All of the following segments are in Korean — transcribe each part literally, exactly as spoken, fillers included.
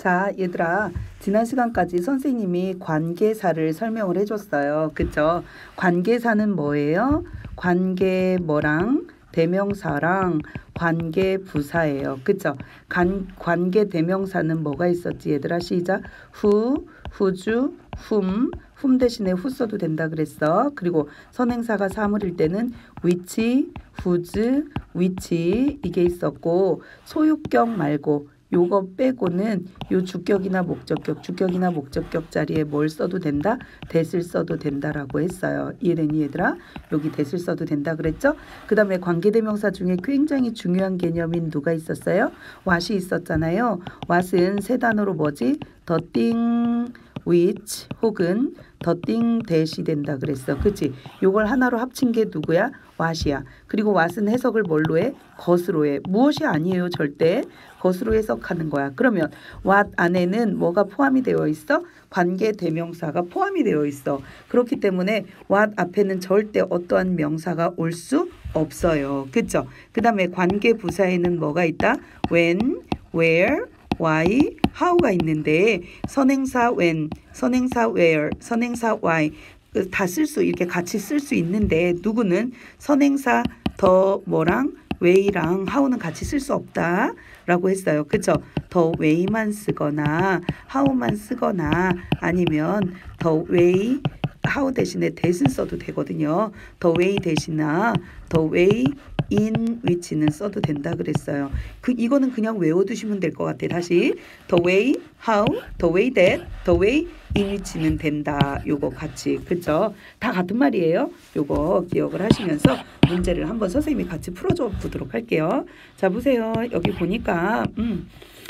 자, 얘들아, 지난 시간까지 선생님이 관계사를 설명을 해줬어요. 그쵸? 관계사는 뭐예요? 관계 뭐랑 대명사랑 관계 부사예요. 그쵸? 관, 관계 대명사는 뭐가 있었지? 얘들아, 시작. 후, 후주, 훔, 훔 대신에 후 써도 된다 그랬어. 그리고 선행사가 사물일 때는 which, whose, which 이게 있었고, 소유격 말고 요거 빼고는 요 주격이나 목적격, 주격이나 목적격 자리에 뭘 써도 된다? that을 써도 된다라고 했어요. 이해되니 얘들아? 여기 that을 써도 된다 그랬죠? 그 다음에 관계대명사 중에 굉장히 중요한 개념인 누가 있었어요? what이 있었잖아요. what은 세 단어로 뭐지? the thing, which 혹은 the thing that이 된다 그랬어. 그치? 요걸 하나로 합친 게 누구야? what이야. 그리고 what은 해석을 뭘로 해? 것으로 해. 무엇이 아니에요. 절대. 것으로 해석하는 거야. 그러면 what 안에는 뭐가 포함이 되어 있어? 관계 대명사가 포함이 되어 있어. 그렇기 때문에 what 앞에는 절대 어떠한 명사가 올 수 없어요. 그쵸? 그 다음에 관계 부사에는 뭐가 있다? when, where, why, how가 있는데 선행사 when, 선행사 where, 선행사 why 다 쓸 수 이렇게 같이 쓸 수 있는데 누구는 선행사 더 뭐랑 way랑 how는 같이 쓸 수 없다 라고 했어요. 그쵸? 더 way만 쓰거나 how만 쓰거나 아니면 더 way, how 대신에 that은 써도 되거든요. 더 way 대신이나 더 way in which는 써도 된다 그랬어요. 그 이거는 그냥 외워두시면 될 것 같아. 다시 the way, how, the way that, the way in which는 된다. 요거 같이 그쵸? 다 같은 말이에요. 요거 기억을 하시면서 문제를 한번 선생님이 같이 풀어줘 보도록 할게요. 자 보세요. 여기 보니까 음,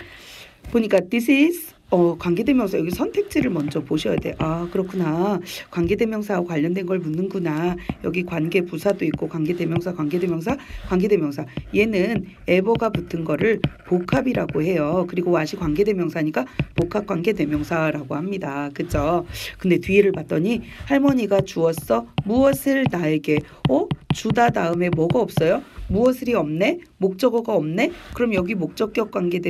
보니까 this is 어, 관계대명사 여기 선택지를 먼저 보셔야 돼. 아 그렇구나. 관계대명사하고 관련된 걸 묻는구나. 여기 관계부사도 있고 관계대명사, 관계대명사, 관계대명사. 얘는 에버가 붙은 거를 복합이라고 해요. 그리고 what이 관계대명사니까 복합관계대명사라고 합니다. 그죠? 근데 뒤를 봤더니 할머니가 주었어. 무엇을 나에게? 어? 주다 다음에 뭐가 없어요? 무엇을이 없네? 목적어가 없네? 그럼 여기 목적격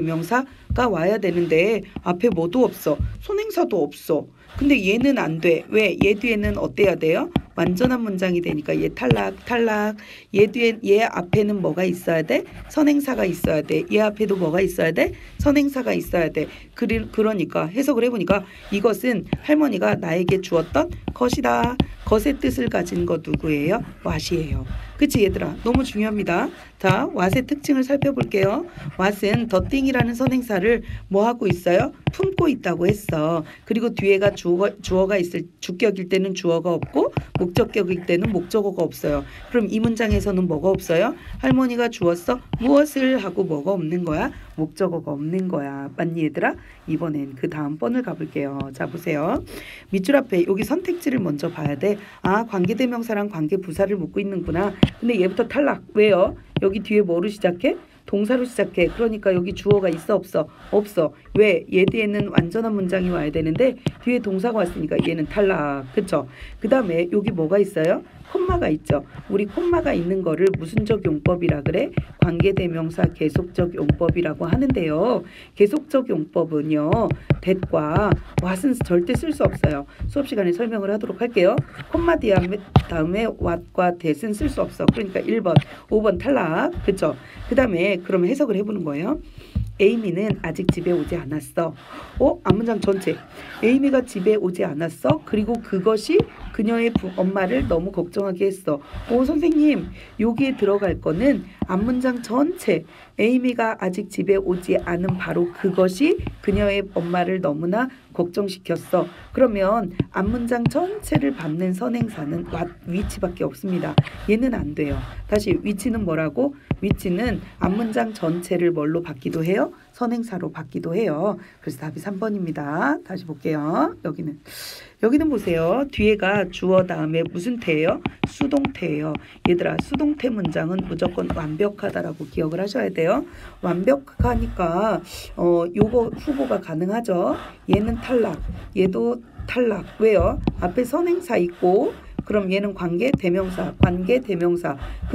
관계대명사가 와야 되는데 앞에 뭐도 없어. 손행사도 없어. 근데 얘는 안 돼. 왜? 얘 뒤에는 어때야 돼요? 완전한 문장이 되니까 얘 탈락 탈락. 얘 뒤에 얘 앞에는 뭐가 있어야 돼? 선행사가 있어야 돼. 얘 앞에도 뭐가 있어야 돼? 선행사가 있어야 돼. 그리, 그러니까 해석을 해보니까 이것은 할머니가 나에게 주었던 것이다. 것의 뜻을 가진 거 누구예요? what이에요. 그치 얘들아? 너무 중요합니다. 자, what의 특징을 살펴볼게요. what은 the thing이라는 선행사를 뭐 하고 있어요? 품고 있다고 했어. 그리고 뒤에가 주어, 주어가 있을 주격일 때는 주어가 없고 목적격일 때는 목적어가 없어요. 그럼 이 문장에서는 뭐가 없어요? 할머니가 주었어? 무엇을 하고 뭐가 없는 거야? 목적어가 없는 거야. 맞니 얘들아? 이번엔 그 다음 번을 가볼게요. 자 보세요. 밑줄 앞에 여기 선택지를 먼저 봐야 돼. 아 관계대명사랑 관계부사를 묻고 있는구나. 근데 얘부터 탈락. 왜요? 여기 뒤에 뭐로 시작해? 동사로 시작해. 그러니까 여기 주어가 있어 없어? 없어. 왜? 얘 뒤에는 완전한 문장이 와야 되는데 뒤에 동사가 왔으니까 얘는 탈락. 그쵸? 그 다음에 여기 뭐가 있어요? 콤마가 있죠. 우리 콤마가 있는 거를 무슨적 용법이라 그래? 관계대명사 계속적 용법이라고 하는데요. 계속적 용법은요. that과 what은 절대 쓸 수 없어요. 수업 시간에 설명을 하도록 할게요. 콤마 다음에, 다음에 what과 that은 쓸 수 없어. 그러니까 일 번, 오 번 탈락. 그쵸? 그 다음에 그럼 해석을 해보는 거예요. 에이미는 아직 집에 오지 않았어. 어? 앞문장 전체. 에이미가 집에 오지 않았어. 그리고 그것이 그녀의 부, 엄마를 너무 걱정하게 했어. 오 선생님 여기에 들어갈 거는 앞문장 전체. 에이미가 아직 집에 오지 않은 바로 그것이 그녀의 엄마를 너무나 걱정시켰어. 그러면 앞문장 전체를 받는 선행사는 what, which밖에 없습니다. 얘는 안 돼요. 다시 which는 뭐라고? which는 앞문장 전체를 뭘로 받기도 해요? 선행사로 받기도 해요. 그래서 답이 삼 번입니다. 다시 볼게요. 여기는 여기는 보세요. 뒤에가 주어 다음에 무슨 태예요? 수동태예요. 얘들아 수동태 문장은 무조건 완벽하다라고 기억을 하셔야 돼요. 완벽하니까 어 요거 후보가 가능하죠. 얘는 탈락. 얘도 탈락. 왜요? 앞에 선행사 있고 그럼 얘는 관계 대명사, 관계 대명사. 근데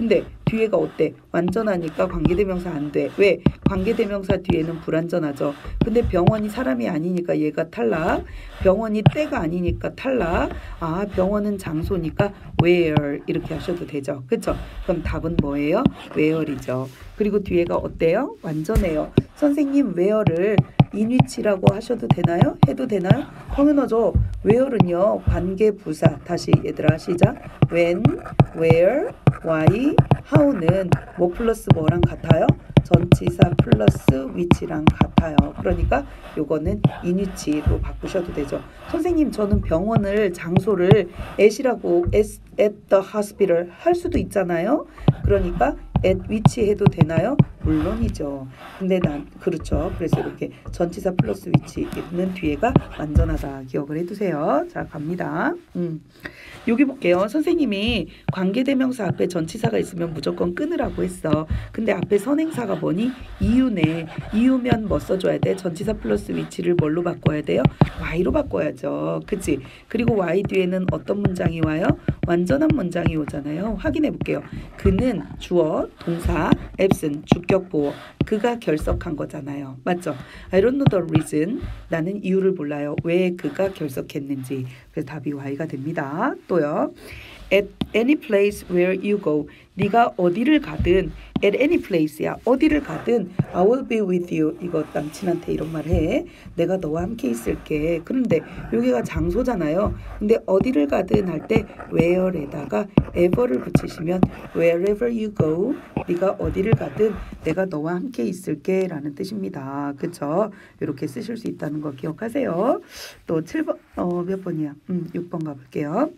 뒤에가 어때? 완전하니까 관계대명사 안 돼. 왜? 관계대명사 뒤에는 불완전하죠. 근데 병원이 사람이 아니니까 얘가 탈락. 병원이 때가 아니니까 탈락. 아, 병원은 장소니까 where 이렇게 하셔도 되죠. 그쵸? 그럼 답은 뭐예요? where이죠. 그리고 뒤에가 어때요? 완전해요. 선생님 where를 인위치라고 하셔도 되나요? 해도 되나요? 당연하죠. where는요 관계 부사. 다시 얘들아 시작. when, where, why, how는 뭐 플러스 뭐랑 같아요? 전치사 플러스 which랑 같아요. 그러니까 요거는 인위치로 바꾸셔도 되죠. 선생님 저는 병원을 장소를 at이라고 at, at the hospital 할 수도 있잖아요. 그러니까 at which 해도 되나요? 물론이죠. 근데 난 그렇죠. 그래서 이렇게 전치사 플러스 which 있는 뒤에가 완전하다. 기억을 해두세요. 자 갑니다. 음. 여기 볼게요. 선생님이 관계대명사 앞에 전치사가 있으면 무조건 끊으라고 했어. 근데 앞에 선행사가 뭐니? 이유네. 이유면 뭐 써줘야 돼? 전치사 플러스 which를 뭘로 바꿔야 돼요? y로 바꿔야죠. 그치? 그리고 y 뒤에는 어떤 문장이 와요? 완전한 문장이 오잖아요. 확인해 볼게요. 그는 주어, 동사, absent, 주격 보어. 그가 결석한 거잖아요. 맞죠? I don't know the reason. 나는 이유를 몰라요. 왜 그가 결석했는지. 그래서 답이 y가 됩니다. 또요. At any place where you go. 네가 어디를 가든 at any place야. 어디를 가든 I will be with you. 이거 남친한테 이런 말 해. 내가 너와 함께 있을게. 그런데 여기가 장소잖아요. 근데 어디를 가든 할 때 where에다가 ever를 붙이시면 wherever you go. 네가 어디를 가든 내가 너와 함께 있을게 라는 뜻입니다. 그쵸? 이렇게 쓰실 수 있다는 거 기억하세요. 또 칠 번, 어, 몇 번이야? 음, 육 번 가볼게요.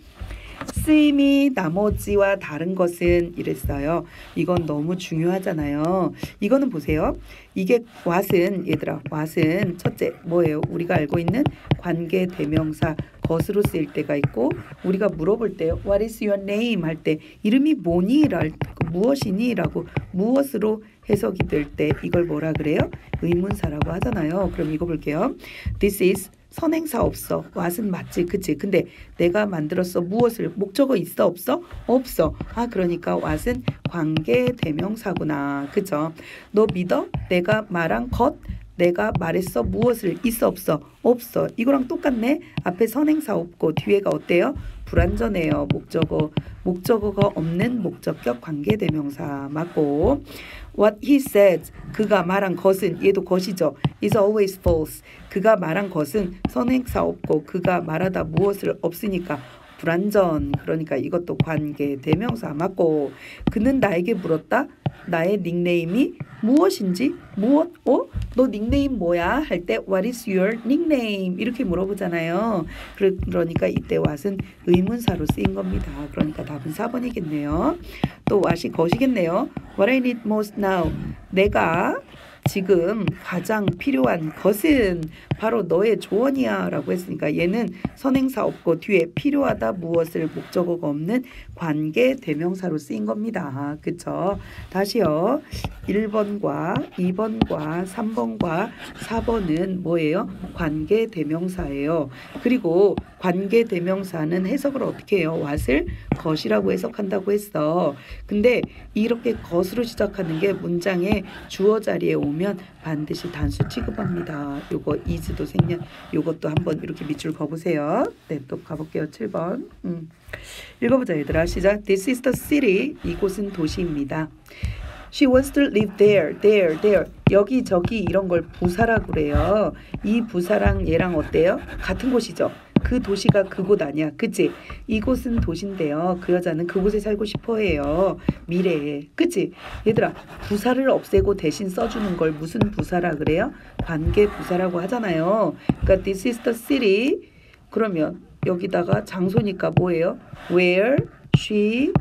쓰임이 나머지와 다른 것은 이랬어요. 이건 너무 중요하잖아요. 이거는 보세요. 이게 what은 얘들아 what은 첫째 뭐예요? 우리가 알고 있는 관계 대명사 것으로 쓰일 때가 있고 우리가 물어볼 때 What is your name? 할 때 이름이 뭐니? 랄, 무엇이니? 라고 무엇으로 해석이 될 때 이걸 뭐라 그래요? 의문사라고 하잖아요. 그럼 이거 볼게요. This is 선행사 없어. what은 맞지. 그치? 근데 내가 만들었어. 무엇을? 목적어 있어? 없어? 없어. 아 그러니까 what은 관계 대명사구나. 그죠? 너 믿어? 내가 말한 것? 내가 말했어. 무엇을? 있어? 없어? 없어. 이거랑 똑같네. 앞에 선행사 없고 뒤에가 어때요? 불완전해요. 목적어. 목적어가 없는 목적격 관계대명사 맞고 What he said, 그가 말한 것은 얘도 것이죠. is always false. 그가 말한 것은 선행사 없고 그가 말하다 무엇을 없으니까 불완전. 그러니까 이것도 관계대명사 맞고 그는 나에게 물었다. 나의 닉네임이 무엇인지 무엇? 어? 너 닉네임 뭐야? 할 때 What is your nickname? 이렇게 물어보잖아요. 그러니까 이때 what은 의문사로 쓰인 겁니다. 그러니까 답은 사 번이겠네요. 또 what이 것이겠네요. What I need most now. 내가 지금 가장 필요한 것은 바로 너의 조언이야 라고 했으니까 얘는 선행사 없고 뒤에 필요하다 무엇을 목적어가 없는 관계 대명사로 쓰인 겁니다. 그쵸? 다시요. 일 번과 이 번과 삼 번과 사 번은 뭐예요? 관계 대명사예요. 그리고 관계 대명사는 해석을 어떻게 해요? what을 것이라고 해석한다고 했어. 근데 이렇게 것으로 시작하는 게 문장의 주어 자리에 오면 반드시 단수 취급합니다. 요거 is도 생략. 요것도 한번 이렇게 밑줄 그어보세요. 네, 또 가볼게요. 칠 번. 음. 읽어보자 얘들아. 시작. This is the city. 이곳은 도시입니다. She wants to live there, there, there. 여기 저기 이런 걸 부사라고 그래요. 이 부사랑 얘랑 어때요? 같은 곳이죠. 그 도시가 그곳 아니야. 그치? 이곳은 도시인데요. 그 여자는 그곳에 살고 싶어 해요. 미래에. 그치? 얘들아 부사를 없애고 대신 써주는 걸 무슨 부사라 그래요? 관계 부사라고 하잖아요. 그러니까 this is the city. 그러면 여기다가 장소니까 뭐예요? Where she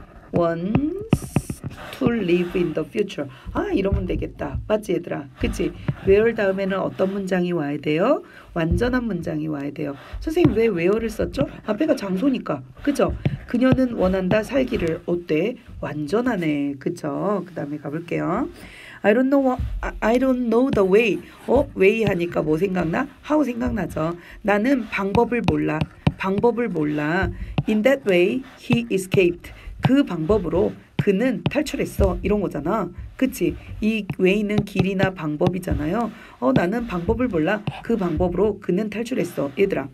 wants to live in the future. 아 이러면 되겠다. 맞지 얘들아? 그치? where 다음에는 어떤 문장이 와야 돼요? 완전한 문장이 와야 돼요. 선생님 왜 where를 썼죠? 앞에가 장소니까. 그죠? 그녀는 원한다 살기를. 어때? 완전하네. 그죠? 그 다음에 가볼게요. I don't know what, I don't know the way. 어? way 하니까 뭐 생각나? how 생각나죠. 나는 방법을 몰라. 방법을 몰라. In that way he escaped. 그 방법으로 그는 탈출했어. 이런 거잖아. 그치? 이 way는 길이나 방법이잖아요. 어, 나는 방법을 몰라. 그 방법으로 그는 탈출했어. 얘들아.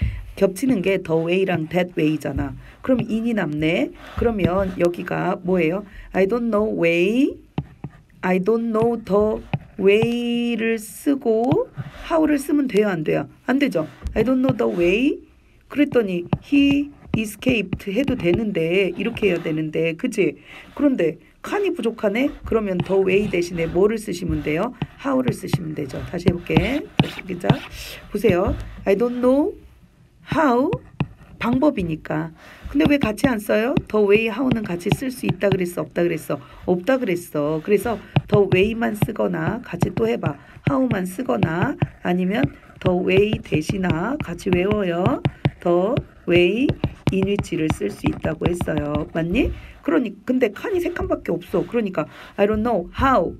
겹치는 게 the way랑 that way잖아. 그럼 in이 남네. 그러면 여기가 뭐예요? I don't know way. I don't know the way를 쓰고 how를 쓰면 돼요, 안 돼요? 안 되죠. I don't know the way. 그랬더니 he escaped 해도 되는데 이렇게 해야 되는데 그치? 그런데 칸이 부족하네? 그러면 the way 대신에 뭐를 쓰시면 돼요? how를 쓰시면 되죠. 다시 해볼게. 다시 기자 보세요. I don't know how 방법이니까. 근데 왜 같이 안 써요? the way, how는 같이 쓸 수 있다 그랬어? 없다 그랬어? 없다 그랬어. 그래서 the way만 쓰거나 같이 또 해봐. how만 쓰거나 아니면 the way 대신아 같이 외워요. the way 인위치를 쓸 수 있다고 했어요. 맞니? 그러니 근데 칸이 세 칸밖에 없어. 그러니까 I don't know how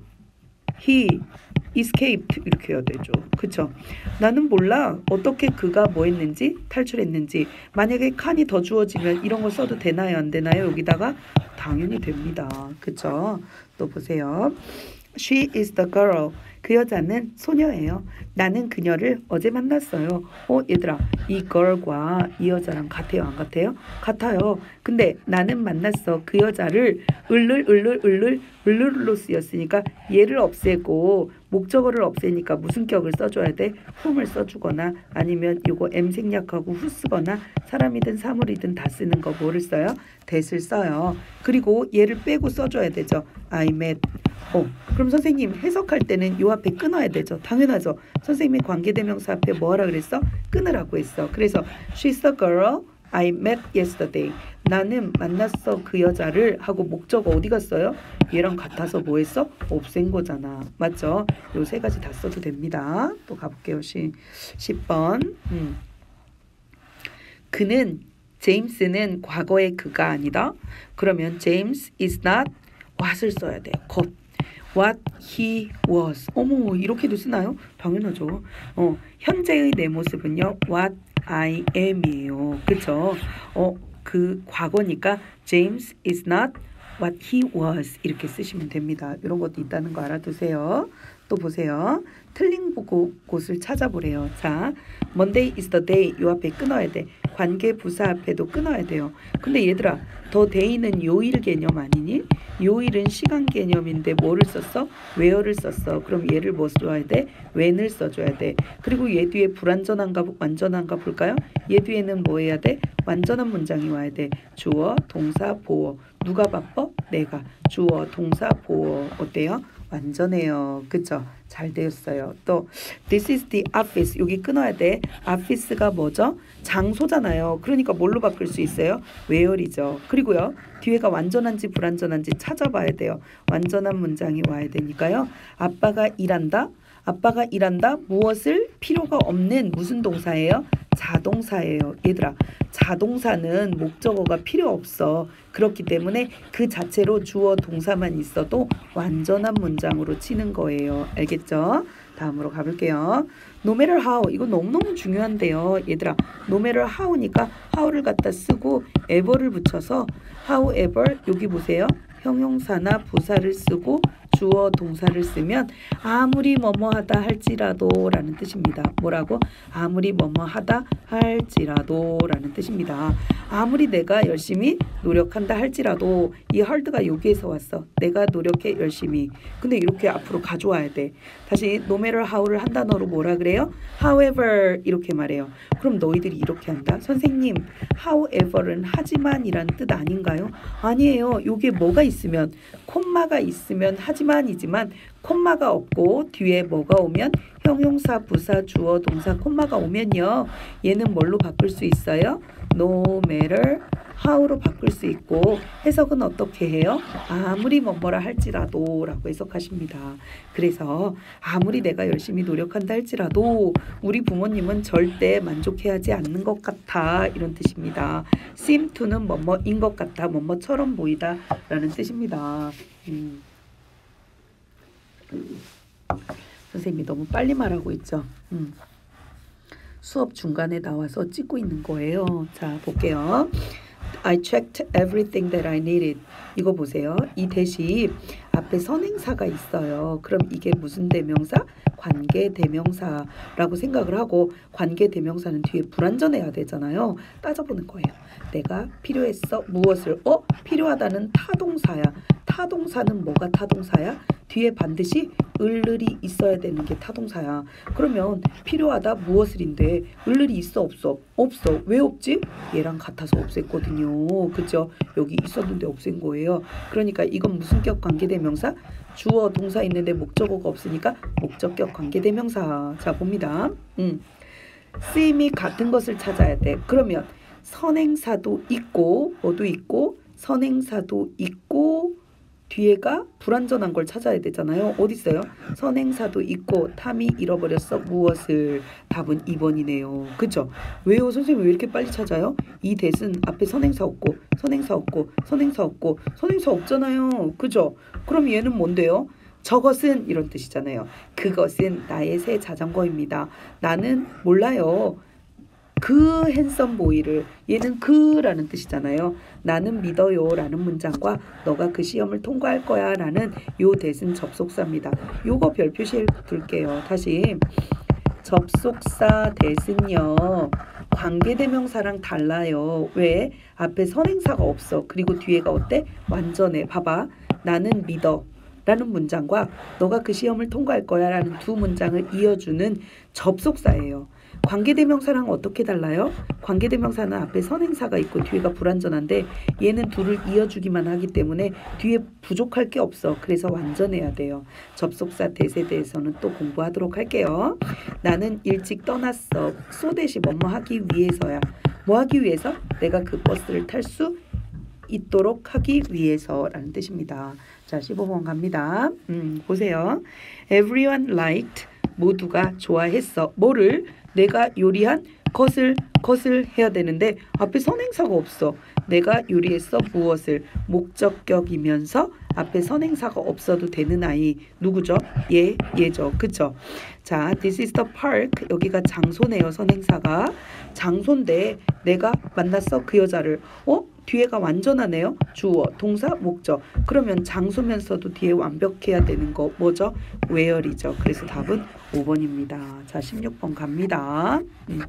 he escaped 이렇게 해야 되죠. 그쵸? 나는 몰라 어떻게 그가 뭐 했는지 탈출했는지. 만약에 칸이 더 주어지면 이런 거 써도 되나요? 안 되나요? 여기다가 당연히 됩니다. 그쵸? 또 보세요. She is the girl. 그 여자는 소녀예요. 나는 그녀를 어제 만났어요. 어 얘들아 이 girl과 이 여자랑 같아요? 안 같아요? 같아요. 근데 나는 만났어. 그 여자를 을를 을를 을를 을를로 쓰였으니까 얘를 없애고 목적어를 없애니까 무슨 격을 써줘야 돼? whom을 써주거나 아니면 이거 M 생략하고 who 쓰거나 사람이든 사물이든 다 쓰는 거 뭐를 써요? that을 써요. 그리고 얘를 빼고 써줘야 되죠. I met. 어, 그럼 선생님 해석할 때는 요 앞에 끊어야 되죠. 당연하죠. 선생님이 관계대명사 앞에 뭐 하라 그랬어? 끊으라고 했어. 그래서 she's the girl I met yesterday. 나는 만났어 그 여자를 하고 목적어 어디 갔어요? 얘랑 같아서 뭐 했어? 없앤 거잖아. 맞죠? 요 세 가지 다 써도 됩니다. 또 가볼게요. 십 번. 음. 그는 제임스는 과거의 그가 아니다. 그러면 James is not what을 써야 돼요. 곧. What he was. 어머 이렇게도 쓰나요? 당연하죠. 어, 현재의 내 모습은요. What I am이에요. 그쵸? 어, 그 과거니까 James is not what he was 이렇게 쓰시면 됩니다. 이런 것도 있다는 거 알아두세요. 또 보세요. 틀린 곳을 찾아보래요. 자, Monday is the day. 요 앞에 끊어야 돼. 관계 부사 앞에도 끊어야 돼요. 근데 얘들아, 더 day는 요일 개념 아니니? 요일은 시간 개념인데 뭐를 썼어? where를 썼어. 그럼 얘를 뭐 써야 돼? when을 써줘야 돼. 그리고 얘 뒤에 불완전한가 완전한가 볼까요? 얘 뒤에는 뭐 해야 돼? 완전한 문장이 와야 돼. 주어, 동사, 보어. 누가 바빠? 내가. 주어, 동사, 보어. 어때요? 완전해요. 그쵸? 잘 되었어요. 또 This is the office. 여기 끊어야 돼. office가 뭐죠? 장소잖아요. 그러니까 뭘로 바꿀 수 있어요? where이죠. 그리고요. 뒤에가 완전한지 불완전한지 찾아봐야 돼요. 완전한 문장이 와야 되니까요. 아빠가 일한다. 아빠가 일한다. 무엇을? 필요가 없는 무슨 동사예요? 자동사예요. 얘들아, 자동사는 목적어가 필요 없어. 그렇기 때문에 그 자체로 주어 동사만 있어도 완전한 문장으로 치는 거예요. 알겠죠? 다음으로 가볼게요. No matter how. 이거 너무너무 중요한데요. 얘들아, no matter how니까 how를 갖다 쓰고 ever를 붙여서 however 여기 보세요. 형용사나 부사를 쓰고 주어 동사를 쓰면 아무리 뭐뭐하다 할지라도 라는 뜻입니다. 뭐라고? 아무리 뭐뭐하다 할지라도 라는 뜻입니다. 아무리 내가 열심히 노력한다 할지라도 이 hard가 여기에서 왔어. 내가 노력해 열심히. 근데 이렇게 앞으로 가져와야 돼. 다시 no matter how를 한 단어로 뭐라 그래요? however 이렇게 말해요. 그럼 너희들이 이렇게 한다. 선생님 however는 하지만이란 뜻 아닌가요? 아니에요. 요게 뭐가 있으면 콤마가 있으면 하지만이지만 콤마가 없고 뒤에 뭐가 오면 형용사, 부사, 주어, 동사, 콤마가 오면요. 얘는 뭘로 바꿀 수 있어요? No matter how로 바꿀 수 있고 해석은 어떻게 해요? 아무리 뭐뭐라 할지라도 라고 해석하십니다. 그래서 아무리 내가 열심히 노력한다 할지라도 우리 부모님은 절대 만족해하지 않는 것 같아 이런 뜻입니다. seem to는 뭐뭐인 것 같아 뭐뭐처럼 보이다 라는 뜻입니다. 음. 선생님이 너무 빨리 말하고 있죠. 음. 수업 중간에 나와서 찍고 있는 거예요. 자 볼게요. I checked everything that I needed. 이거 보세요. 이 대시 앞에 선행사가 있어요. 그럼 이게 무슨 대명사? 관계 대명사라고 생각을 하고 관계 대명사는 뒤에 불완전해야 되잖아요. 따져보는 거예요. 내가 필요했어. 무엇을? 어? 필요하다는 타동사야. 타동사는 뭐가 타동사야? 뒤에 반드시 을을이 있어야 되는 게 타동사야. 그러면 필요하다 무엇을인데 을을이 있어 없어? 없어. 왜 없지? 얘랑 같아서 없앴거든요. 그죠? 여기 있었는데 없앤 거예요. 그러니까 이건 무슨 격 관계대명사? 주어 동사 있는데 목적어가 없으니까 목적격 관계대명사. 자 봅니다. 음. 쓰임이 같은 것을 찾아야 돼. 그러면 선행사도 있고 뭐도 있고 선행사도 있고 뒤에가 불완전한 걸 찾아야 되잖아요. 어디 있어요? 선행사도 있고 탐이 잃어버렸어. 무엇을? 답은 이 번이네요. 그쵸? 왜요? 선생님 왜 이렇게 빨리 찾아요? 이 대신 앞에 선행사 없고 선행사 없고 선행사 없고 선행사 없잖아요. 그죠? 그럼 얘는 뭔데요? 저것은 이런 뜻이잖아요. 그것은 나의 새 자전거입니다. 나는 몰라요. 그 핸섬 보이를 얘는 그라는 뜻이잖아요. 나는 믿어요 라는 문장과 너가 그 시험을 통과할 거야 라는 요 대신 접속사입니다. 요거 별 표시해 둘게요. 다시 접속사 대신요 관계대명사랑 달라요. 왜? 앞에 선행사가 없어. 그리고 뒤에가 어때? 완전해. 봐봐. 나는 믿어 라는 문장과 너가 그 시험을 통과할 거야 라는 두 문장을 이어주는 접속사예요. 관계대명사랑 어떻게 달라요? 관계대명사는 앞에 선행사가 있고 뒤에가 불완전한데 얘는 둘을 이어주기만 하기 때문에 뒤에 부족할 게 없어. 그래서 완전해야 돼요. 접속사 대세에 대해서는 또 공부하도록 할게요. 나는 일찍 떠났어. 소 대시 뭐뭐 하기 위해서야. 뭐 하기 위해서? 내가 그 버스를 탈 수 있도록 하기 위해서라는 뜻입니다. 자, 십오 번 갑니다. 음, 보세요. Everyone liked. 모두가 좋아했어. 뭐를? 내가 요리한 것을 것을 해야 되는데 앞에 선행사가 없어. 내가 요리했어 무엇을? 목적격이면서 앞에 선행사가 없어도 되는 아이 누구죠? 얘, 얘죠. 그쵸? 자, this is the park. 여기가 장소네요. 선행사가 장소인데 내가 만났어 그 여자를. 어? 뒤에가 완전하네요. 주어, 동사, 목적. 그러면 장소면서도 뒤에 완벽해야 되는 거 뭐죠? where이죠. 그래서 답은 오 번입니다. 자, 십육 번 갑니다. 음.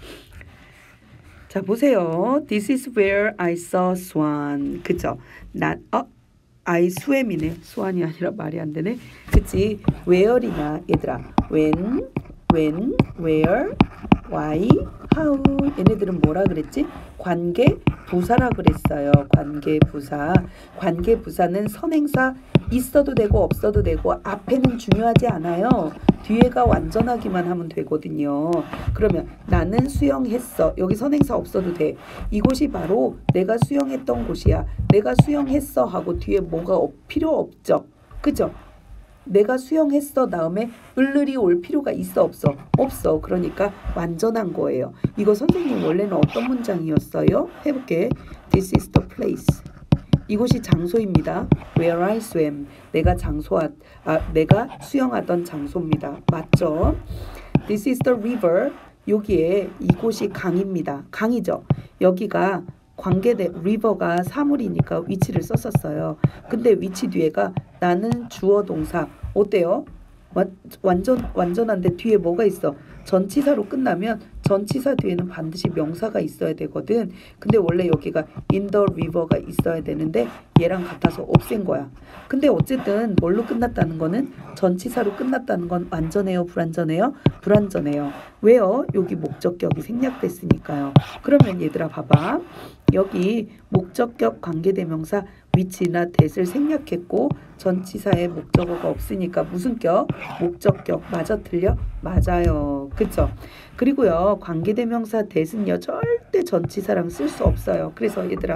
자, 보세요. This is where I saw swan. 그죠? 난, 어? I swam이네. swan이 아니라 말이 안 되네. 그치? where이냐, 얘들아. when, when, where, why, how. 얘네들은 뭐라 그랬지? 관계 부사라 그랬어요. 관계 부사. 관계 부사는 선행사 있어도 되고 없어도 되고 앞에는 중요하지 않아요. 뒤에가 완전하기만 하면 되거든요. 그러면 나는 수영했어. 여기 선행사 없어도 돼. 이곳이 바로 내가 수영했던 곳이야. 내가 수영했어 하고 뒤에 뭐가 없, 필요 없죠. 그죠? 내가 수영했어 다음에 을을이 올 필요가 있어 없어? 없어. 그러니까 완전한 거예요. 이거 선생님 원래는 어떤 문장이었어요? 해볼게. This is the place. 이곳이 장소입니다. Where I swam. 내가 장소하, 아, 내가 수영하던 장소입니다. 맞죠? This is the river. 여기에 이곳이 강입니다. 강이죠. 여기가 관계대 리버가 사물이니까 위치를 썼었어요. 근데 위치 뒤에가 나는 주어 동사. 어때요? 와, 완전 완전한데 뒤에 뭐가 있어? 전치사로 끝나면 전치사 뒤에는 반드시 명사가 있어야 되거든. 근데 원래 여기가 in the river가 있어야 되는데 얘랑 같아서 없앤 거야. 근데 어쨌든 뭘로 끝났다는 거는 전치사로 끝났다는 건 완전해요, 불완전해요? 불완전해요. 왜요? 여기 목적격이 생략됐으니까요. 그러면 얘들아 봐봐. 여기 목적격 관계대명사 위치나 that을 생략했고 전치사에 목적어가 없으니까 무슨 격? 목적격. 맞아 틀려? 맞아요. 그쵸? 그리고요 관계대명사 that은요 절대 전치사랑 쓸 수 없어요. 그래서 얘들아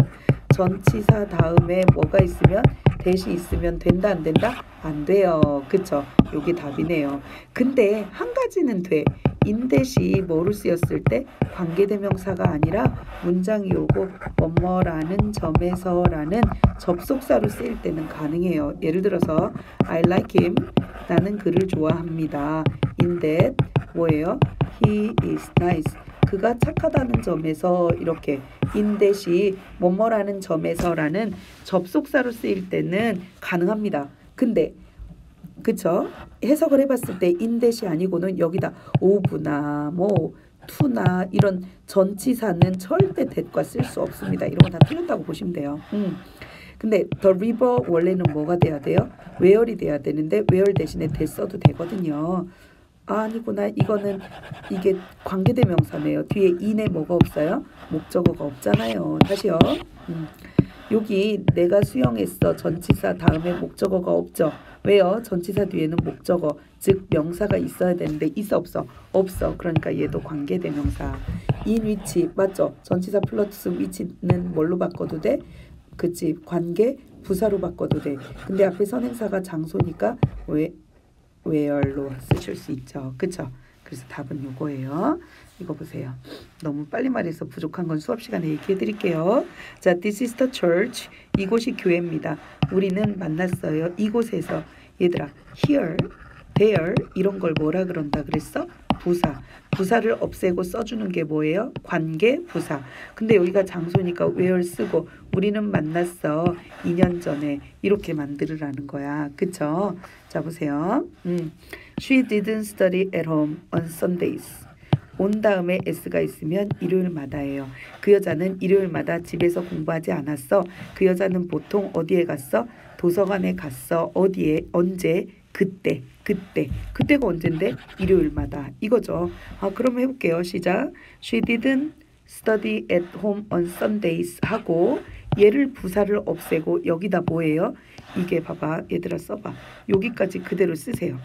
전치사 다음에 뭐가 있으면 that이 있으면 된다 안 된다? 안 돼요. 그쵸? 요게 답이네요. 근데 한 가지는 돼. 인댓이 뭐로 쓰였을 때 관계대명사가 아니라 문장이 오고 뭐뭐라는 점에서라는 접속사로 쓰일 때는 가능해요. 예를 들어서 I like him. 나는 그를 좋아합니다. In that 뭐예요? He is nice. 그가 착하다는 점에서 이렇게 인댓이 뭐뭐라는 점에서라는 접속사로 쓰일 때는 가능합니다. 근데 그쵸? 해석을 해봤을 때 인댓이 아니고는 여기다 of나 뭐 to나 이런 전치사는 절대 that과 쓸 수 없습니다. 이런 거 다 틀렸다고 보시면 돼요. 음. 근데 the river 원래는 뭐가 돼야 돼요? where이 돼야 되는데 where 대신에 that 써도 되거든요. 아, 아니구나. 이거는 이게 관계대명사네요. 뒤에 in에 뭐가 없어요? 목적어가 없잖아요. 다시요. 음. 여기 내가 수영했어. 전치사 다음에 목적어가 없죠. 왜요? 전치사 뒤에는 목적어, 즉 명사가 있어야 되는데 있어 없어? 없어. 그러니까 얘도 관계대명사. in which 맞죠? 전치사 플러스 which는 뭘로 바꿔도 돼? 그치. 관계 부사로 바꿔도 돼. 근데 앞에 선행사가 장소니까 왜 where로 쓰실 수 있죠. 그쵸? 그래서 답은 요거예요. 이거 보세요. 너무 빨리 말해서 부족한 건 수업 시간에 얘기해 드릴게요. 자, this is the church. 이곳이 교회입니다. 우리는 만났어요. 이곳에서. 얘들아, here, there 이런 걸 뭐라 그런다 그랬어? 부사. 부사를 없애고 써주는 게 뭐예요? 관계 부사. 근데 여기가 장소니까 where 쓰고 우리는 만났어. 이 년 전에 이렇게 만들으라는 거야. 그쵸? 자, 보세요. 음. She didn't study at home on Sundays. 온 다음에 s가 있으면 일요일마다예요. 그 여자는 일요일마다 집에서 공부하지 않았어. 그 여자는 보통 어디에 갔어? 도서관에 갔어. 어디에? 언제? 그때. 그때. 그때가 언젠데? 일요일마다. 이거죠. 아, 그럼 해볼게요. 시작. She didn't study at home on Sundays 하고 얘를 부사를 없애고 여기다 뭐예요? 이게 봐봐. 얘들아 써봐. 여기까지 그대로 쓰세요.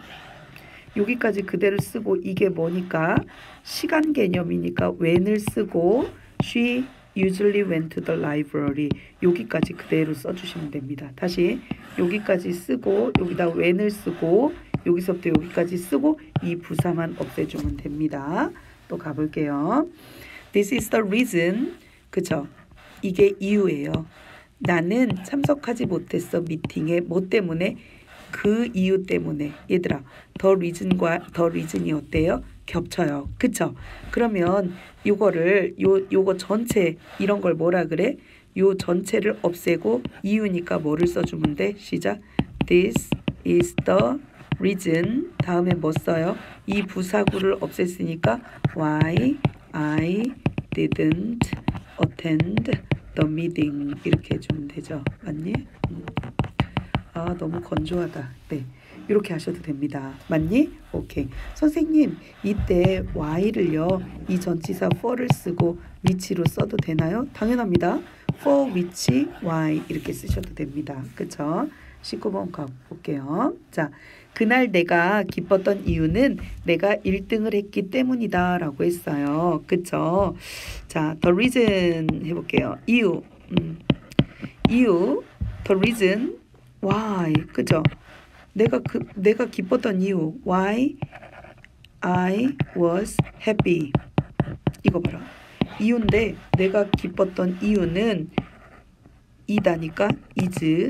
여기까지 그대로 쓰고 이게 뭐니까 시간 개념이니까 when을 쓰고 she usually went to the library 여기까지 그대로 써주시면 됩니다. 다시 여기까지 쓰고 여기다 when을 쓰고 여기서부터 여기까지 쓰고 이 부사만 없애주면 됩니다. 또 가볼게요. This is the reason. 그쵸? 이게 이유예요. 나는 참석하지 못했어. 미팅에. 뭐 때문에? 그 이유 때문에. 얘들아, the reason과 the reason이 어때요? 겹쳐요. 그쵸? 그러면 요거를 요 요거 전체 이런 걸 뭐라 그래? 요 전체를 없애고 이유니까 뭐를 써주면 돼? 시작. This is the reason. 다음에 뭐 써요? 이 부사구를 없앴으니까 why I didn't attend the meeting 이렇게 해주면 되죠. 맞니? 음. 아, 너무 건조하다. 네, 이렇게 하셔도 됩니다. 맞니? 오케이. 선생님, 이때 why를요 이 전치사 for를 쓰고 which로 써도 되나요? 당연합니다. for which why 이렇게 쓰셔도 됩니다. 그쵸? 십구 번 가볼게요. 자, 그날 내가 기뻤던 이유는 내가 일 등을 했기 때문이다 라고 했어요. 그쵸? 자, the reason 해볼게요. 이유. 음. 이유. the reason why. 그죠? 내가 그 내가 기뻤던 이유. why I was happy. 이거 봐라. 이유인데 내가 기뻤던 이유는 이다니까 is.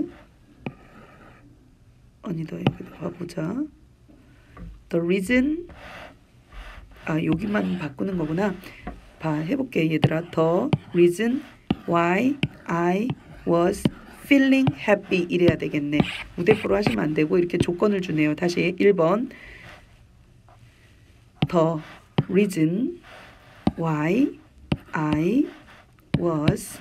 아니다. 여기 봐보자. the reason. 아, 여기만 바꾸는 거구나. 봐, 해볼게 얘들아. the reason why I was feeling happy 이래야 되겠네. 무대포로 하시면 안 되고 이렇게 조건을 주네요. 다시 일 번. The reason why I was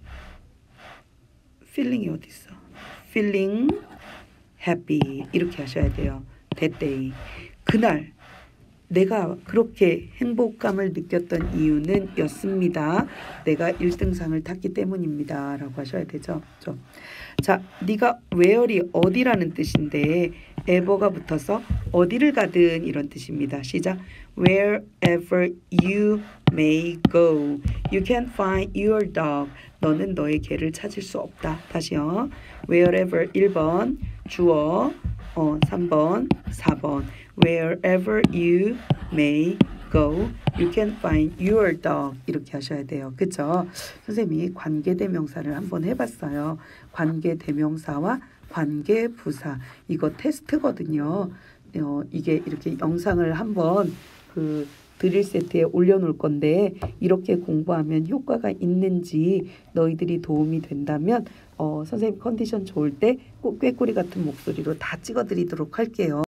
feeling이 어디 있어? feeling happy 이렇게 하셔야 돼요. that day. 그날 내가 그렇게 행복감을 느꼈던 이유는 였습니다. 내가 일 등상을 탔기 때문입니다. 라고 하셔야 되죠. 그렇죠? 자, 네가 where이 어디라는 뜻인데 ever가 붙어서 어디를 가든 이런 뜻입니다. 시작. Wherever you may go, you can find your dog. 너는 너의 개를 찾을 수 없다. 다시요. Wherever 일 번 주어, 어, 삼 번, 사 번. Wherever you may go, you can find your dog. 이렇게 하셔야 돼요. 그쵸? 선생님이 관계대명사를 한번 해봤어요. 관계대명사와 관계부사. 이거 테스트거든요. 어, 이게 이렇게 영상을 한번 그 드릴 세트에 올려놓을 건데 이렇게 공부하면 효과가 있는지 너희들이 도움이 된다면 어, 선생님 컨디션 좋을 때 꼭 꾀꼬리 같은 목소리로 다 찍어드리도록 할게요.